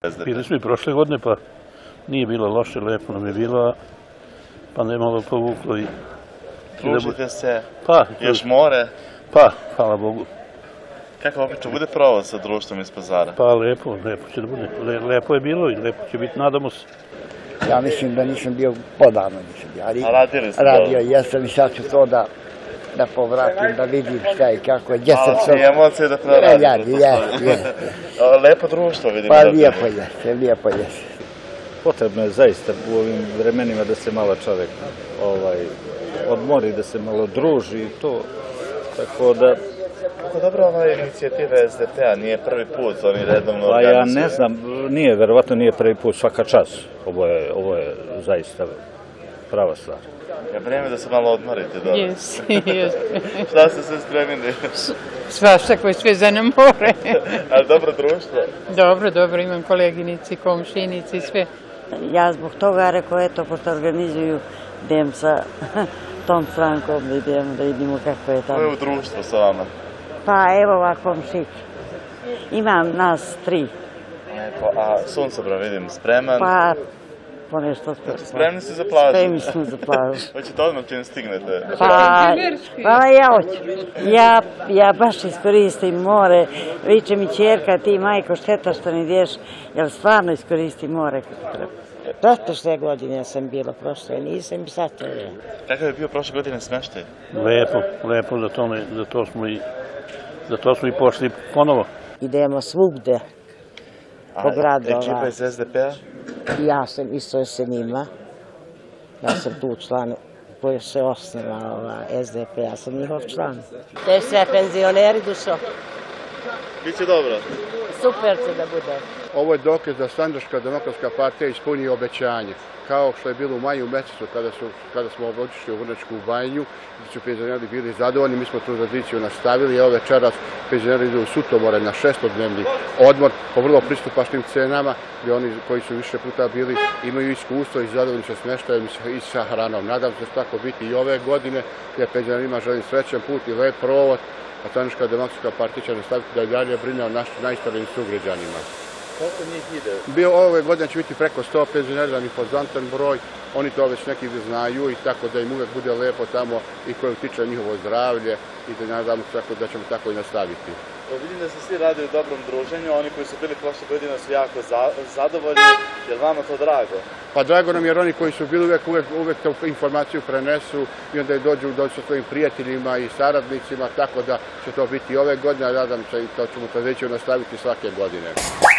Bili smo i prošle godine, pa nije bilo loše, lepo nam je bilo, pa ne malo povuklo i... Družite se, Pa, još more. Pa, hvala Bogu. Kako obično bude provo sa društvom iz Pazara? Pa lepo će da bude. Lepo je bilo i lepo će biti, nadamo se. Ja mislim da nisam bio, podavno nisam bio, ali A radili ste radio jesam i sad ću to da povratim, da vidim šta je kako je, gdje sam Malo sve... i emocije da preradim. Lepo društvo vidim. Pa lijepo jeste. Potrebno je zaista u ovim vremenima da se malo čovjek odmori, da se malo druži i to, tako da... Kako dobro ova inicijativa SDP-a, nije prvi put, oni redovno Pa ja organizuju. ne znam, verovatno nije prvi put, svaka čas. Ovo je zaista prava stvar. Je vreme da se malo odmorite, dobro. Jes. Šta ste sve spremili? Svašta koje sve za nam more. Ali dobro društvo. Dobro, imam koleginici, komšinici, sve. Ja zbog toga rekao, eto, pošto organizuju, idem sa tom strankom, da vidimo kako je tamo. Ko je u društvu sa vama? Pa evo ovako komšik. Imam nas 3. A Suncobran vidim, spreman. Pa, ponešto smo. Spremni ste za plažu? Spremni smo za plažu. Hoćete odmah čim stignete? Pa ja hoću. Ja baš iskoristim more. Viče mi ćerka, ti majko, šteta što ne ideš, jer stvarno iskoristim more kako treba. Prošle godine sam bila, prošle nisam i sad to je. Kakav je bio prošle godine smeštaj? Lepo, za to smo i pošli ponovo. Idemo svugde po gradova. Ekipa iz SDP-a? Ja sam isto sa njima. Ja sam tu član koji se osnova SDP, ja sam njihov član. Te sve penzioneri dušo. Biće dobro. Super će da bude. Ovo je dokaz da Sandžačka demokratska partija ispuni obećanje. Kao što je bilo u maju mjesecu kada smo otišli u Vrnjačku banju, gdje su penzioneri bili zadovoljni, mi smo tu tradiciju nastavili. Evo večeras penzioneri idu u Sutomore na 6-dnevni odmor po vrlo pristupačnim cenama, gdje oni koji su više puta bili imaju iskustvo i zadovoljni sa smještajem i sa hranom. Nadam se da će tako biti i ove godine, jer penzionerima želim srećan put i lep provod, a Sandžačka demokratska partija će nastaviti da i dalje brine o našim najstarijim sugrađanima. Koliko njih ide? Ove godine će biti preko 100 penzionera, impozantan broj, oni to već neki znaju i tako da im uvek bude lepo tamo i koje utiče njihovo zdravlje i da nadamo se da ćemo tako i nastaviti. Vidim da se svi radi u dobrom druženju, oni koji su bili prošle godine su jako zadovoljni, je li vama to drago? Pa drago nam jer oni koji su bili uvek tu informaciju prenesu i onda dođu sa svojim prijateljima i saradnicima, tako da će to biti i ove godine, a nadam se i to ćemo tradiciju nastaviti svake godine.